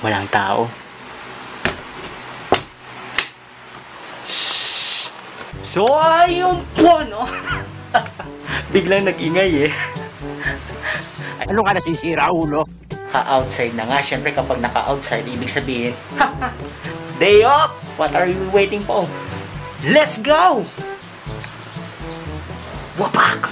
Walang tao. So, ayun po, no? Biglang nag-ingay eh. Ano ka nasisira, ulo? Ka-outside na nga. Siyempre, kapag naka-outside, ibig sabihin, day off! What are you waiting for? Let's go! Wapak!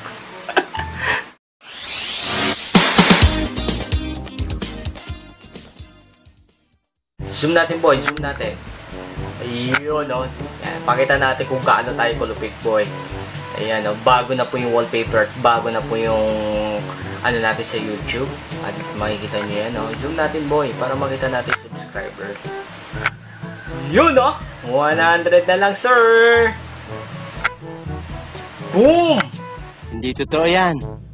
Zoom natin, boy. Zoom natin. Ayun, no? Yan, pakita natin kung kaano tayo kulupit, boy. Ayan, no? Bago na po yung wallpaper at bago na po yung ano natin sa YouTube. At makikita nyo yan, no? Zoom natin, boy, para makita natin subscriber. Yun, no? 100 na lang, sir! Boom! Hindi totoo yan.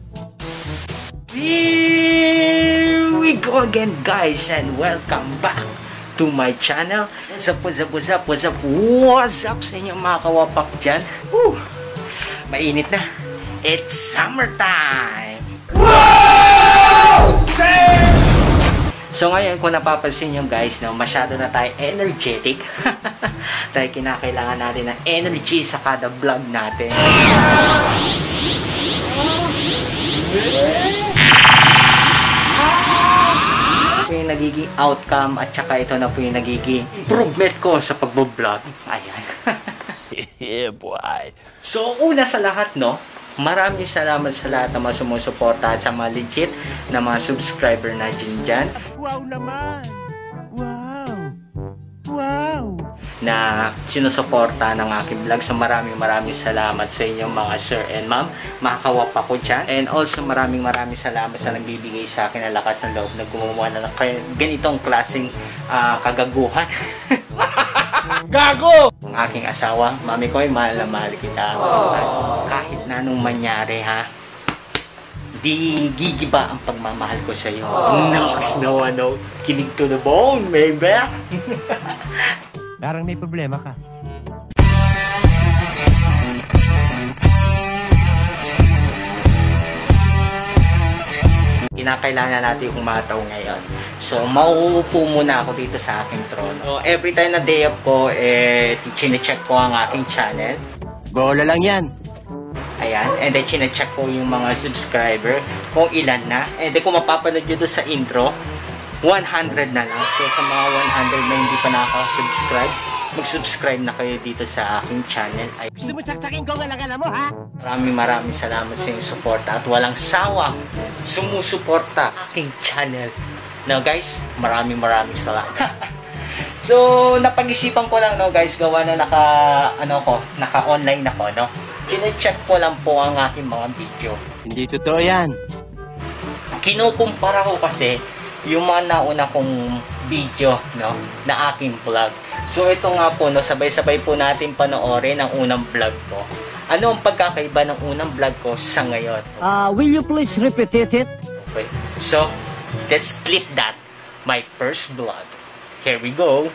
Here we go again, guys, and welcome back to my channel. What's up sa inyong mga kawapak dyan? Woo! Mainit na. It's summertime! Wow! So ngayon, kung napapansin nyo guys, no, masyado na tayo energetic. Dahil kinakailangan natin ng energy sa kada vlog natin. Ito yung nagiging outcome at saka ito na po yung nagiging improvement ko sa pagbo-vlog. Ayan. Yeah, boy. So una sa lahat, no, maraming salamat sa lahat ng mga sumusuporta at sa mga legit na mga subscriber na dyan. Wow naman! Wow! Wow! Na sinusuporta ng aking vlog. So maraming salamat sa inyong mga sir and ma'am, mga kawapa ko dyan. And also maraming salamat sa nagbibigay sa akin ng lakas ng loob na gumawa na ganitong klaseng kagaguhan. Gago! Ang aking asawa, mami ko, mahal na mahal kita. Kahit na anong mangyari, ha, di gigiba ang pagmamahal ko sa iyo. Nox, no, kilig to the bone, baby. Parang may problema ka. Kinakailangan natin umataw ngayon. So, mauupo muna ako dito sa aking trono. So, every time na day off ko, chine-check ko ang aking channel. Bola lang yan. Ayan. And then, chine-check ko yung mga subscriber kung ilan na. And then, kung mapapanood nyo doon sa intro, 100 na lang. So, sa mga 100 na hindi pa nakaka-subscribe, mag-subscribe na kayo dito sa aking channel. Ay, Gusto mo saksakin ko ang alam mo, ha? maraming salamat sa inyong suporta at walang sawang sumusuporta aking channel. Now guys, maraming salamat. So, napag-isipan ko lang, no guys, gawa na naka-online ako, no. Chine-check ko lang po ang aking mga video. Hindi totoo yan. Kinukumpara ko kasi yung mga nauna kong video, no, na aking vlog. So ito nga po, no, sabay-sabay po natin panoorin ang unang vlog ko. Ano ang pagkakaiba ng unang vlog ko sa ngayon? Will you please repeat it? Okay. So, let's clip that. My first vlog. Here we go.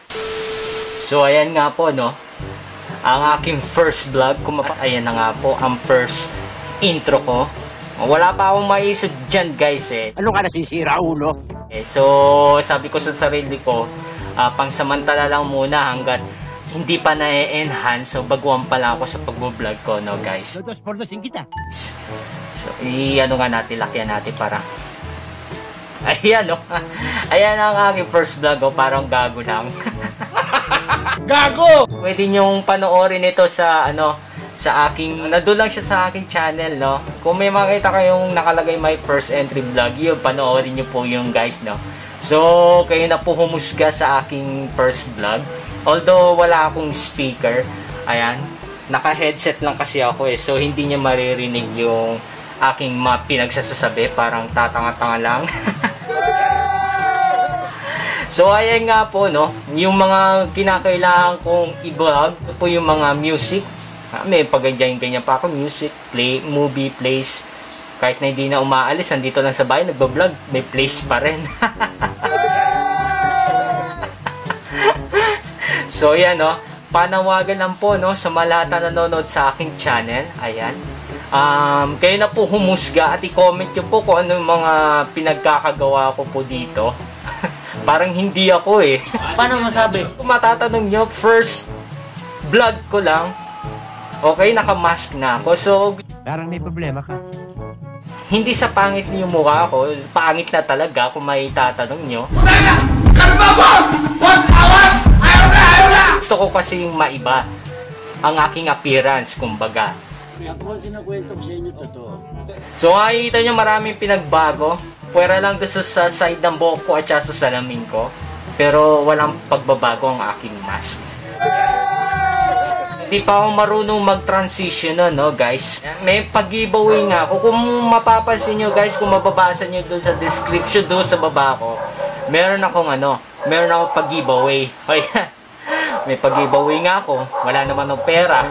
So ayan nga po, no, ang aking first vlog. Ayan na nga po ang first intro ko. Wala pa akong maisip dyan guys eh. Ano ka nasisira, ulo? So, sabi ko sa sarili ko, pangsamantala lang muna hanggat hindi pa na-enhance. So, baguhan pa lang ako sa pag-vlog ko, no guys. Dos-pordosin kita. So, ano nga natin, lakyan natin para... Ayan, no? Ayan ang aking first vlog, oh, parang gago lang. Gago! Pwede nyong panoorin ito sa, sa aking, nandun lang siya sa aking channel, no? Kung may makita kayong nakalagay my first entry vlog, yun, panoorin nyo po yung guys, no? So, kayo na po humusga sa aking first vlog. Although, wala akong speaker. Ayan. Naka-headset lang kasi ako eh. So, hindi niya maririnig yung aking pinagsasasabi. Parang tatanga-tanga lang. So, ayan nga po, no? Yung mga kinakailangan kong i-vlog, po yung mga music. May pag-ganyan-ganyan pa ako, music, movie, plays. Kahit na hindi na umaalis, nandito lang sa bahay, nagbablog, may plays pa rin. So, yan, no? Panawagan lang po, no? Sa mga lahat na nanonood sa aking channel. Ayan. Kayo na po humusga at i-comment nyo po kung ano yung mga pinagkakagawa ko po dito. Parang hindi ako eh. Paano masabi? Kung matatanong nyo, first vlog ko lang, okay, naka-mask na ako. So, Parang may problema ka. hindi sa pangit yung mukha ko, pangit na talaga kung may tatanong nyo. Gusto ko kasi yung maiba ang aking appearance, kumbaga. Ako ang kinukwento ko sa inyo, totoo. So makikita nyo maraming pinagbago. Pwera lang doon sa side ng buhok ko at sa salamin ko. Pero walang pagbabago ang aking mask. Hindi pa ako marunong mag-transition no guys. May pag-giveaway nga ako. Kung mapapansin nyo guys, kung mababasa nyo doon sa description doon sa baba ko, meron akong pag-giveaway. May pag-giveaway nga ako. Wala naman ng pera.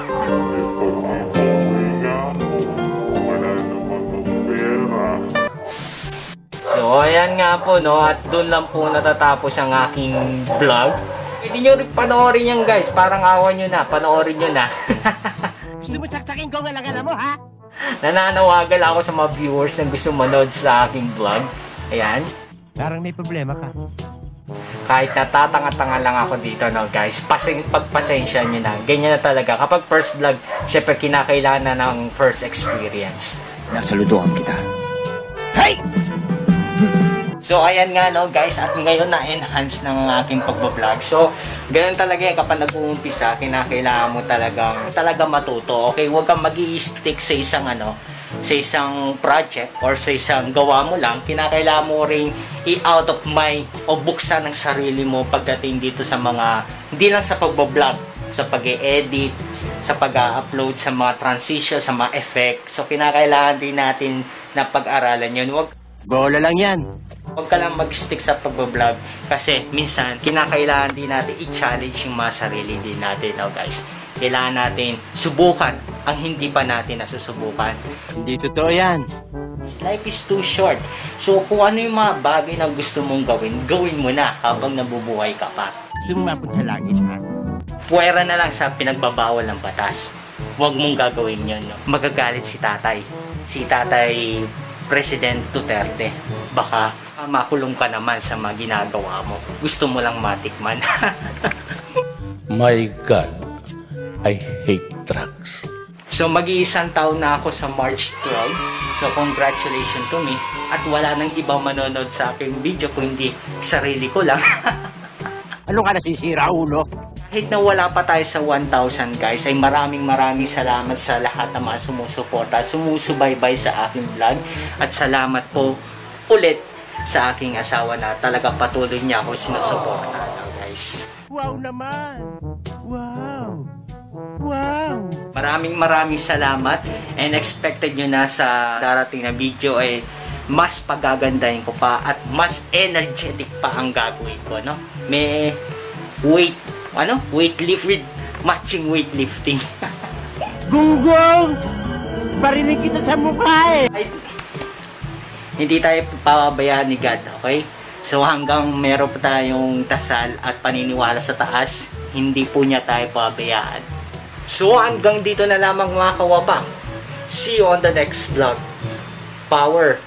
So, ayan nga po, no? At doon lang po natatapos ang aking vlog. Pwede nyo rin panoorin yan, guys. Parang awan nyo na. Panoorin nyo na. Gusto mo saksakin ko ang alam mo, ha? Nananawagal ako sa mga viewers na gusto manood sa aking vlog. Ayan. Parang may problema ka. Kahit natatanga-tanga lang ako dito, no, guys. Pagpasensya nyo na. Ganyan na talaga. Kapag first vlog, syempre kinakailangan na ng first experience. Nasaludoan kita. Hey! So, ayan nga, no, guys. At ngayon na-enhance ng aking pagbablog. So, ganyan talaga yan. Kapag nag-uumpisa, kinakailangan mo talaga matuto. Okay? Huwag kang mag-i-stick sa isang project or sa isang gawa mo lang. Kinakailangan mo ring i-out of mind o buksan ng sarili mo pagdating dito sa mga, hindi lang sa pagbablog, sa pag-e-edit, sa pag-upload, sa mga transition, sa mga effect. So, kinakailangan din natin na pag-aralan yun. Bola lang yan. Huwag ka lang mag-stick sa pagbablog kasi minsan kinakailangan din natin i-challenge yung mga sarili din natin, no, guys. Kailangan natin subukan ang hindi pa natin nasusubukan. Hindi totoo yan. Life is too short. So kung ano yung mga bagay na gusto mong gawin mo na habang nabubuhay ka pa. Gusto mo mapun sa langit, ha? Puwera na lang sa pinagbabawal ng batas. Huwag mong gagawin yun, no? Magagalit si tatay. Si tatay President Duterte. Baka makulong ka naman sa mga ginagawa mo. Gusto mo lang matikman. My God, I hate drugs. So mag-iisang taon na ako sa March 12. So congratulations to me. At wala nang ibang manonood sa aking video kung hindi sarili ko lang. Ano ka nasisira, ulo? Kahit na wala pa tayo sa 1,000 guys, ay maraming salamat sa lahat ng mga sumusuporta, sumusubaybay sa aking vlog. At salamat po ulit sa aking asawa na talaga patuloy niya ako sinusuporta, guys. Wow naman! Wow! Wow! Maraming salamat and expected nyo na sa darating na video ay mas pagagandahin ko pa at mas energetic pa ang gagawin ko, no? May weightlift with matching weightlifting. Gunggong! Barinig kita sa mukha, eh! Hindi tayo papabayaan ni God, okay? So hanggang meron pa tayong dasal at paniniwala sa taas, hindi po niya tayo pabayaan. So hanggang dito na lamang mga kawabang. See you on the next vlog. Power.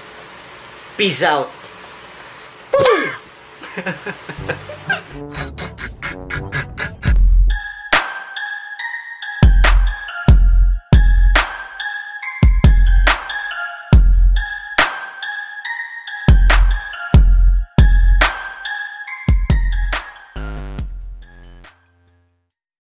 Peace out.